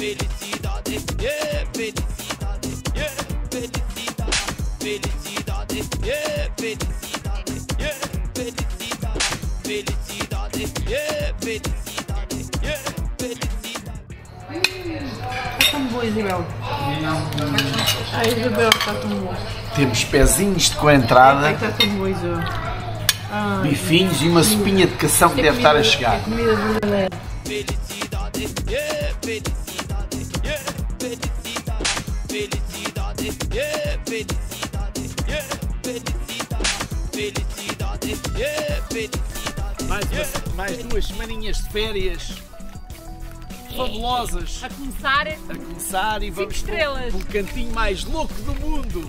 felicidade, yeah, felicidade, yeah, felicidade, felicidade, yeah, felicidade, yeah, felicidade, felicidade, yeah, felicidade, yeah, felicidade. Está tão boa, Isabel. A Isabel está tão boa. Temos pezinhos de coentrada, Está tão boa, Isabel. bifinhos e uma sopinha de cação que deve estar a chegar. É comida verdadeira. Felicidade, yeah, felicidade, yeah, felicidade, felicidade, yeah, felicidade, yeah, felicidade, felicidade, yeah, felicidade. Mais 2 semaninhas de férias fabulosas A começar, a começar e vamos estrelas. para o cantinho mais louco do mundo.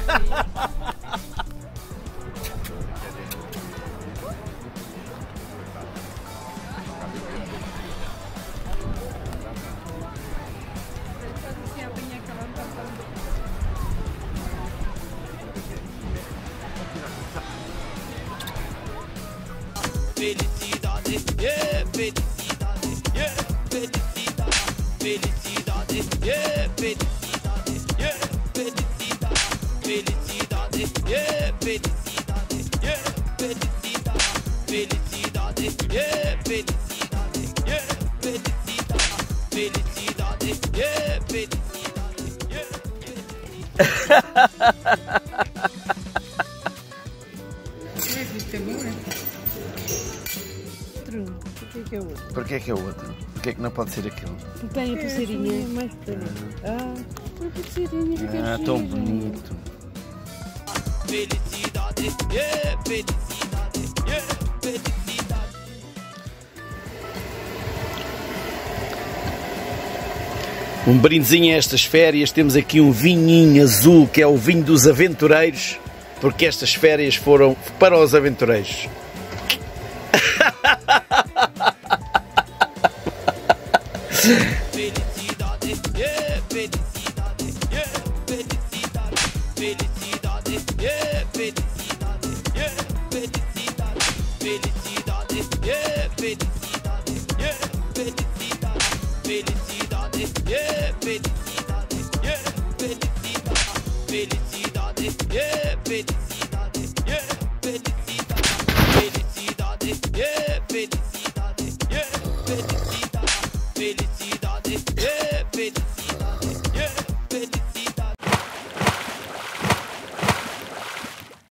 Felicidade, yeah, felicidade, yeah, felicidade, felicidade, yeah, felicidade, yeah, felicidade, felicidade, yeah, felicidade, yeah, felicidade, felicidade, yeah, felicidade, yeah, felicidade, felicidade, yeah, felicidade, yeah. Porquê que é outro? Porquê é que é outro? Porquê é que não pode ser aquele? Tem a pulseirinha. Mais pequena. Tem a pulseirinha. Tão bonito. Felicidade, yeah, felicidade, yeah, felicidade. Um brindezinho a estas férias, temos aqui um vinhinho azul, que é o vinho dos aventureiros, porque estas férias foram para os aventureiros. Felicidade, yeah, felicidade, yeah, felicidade, felicidade, yeah, felicidade, yeah, felicidade, felicidade, yeah, felicidade, yeah, felicidade, felicidade.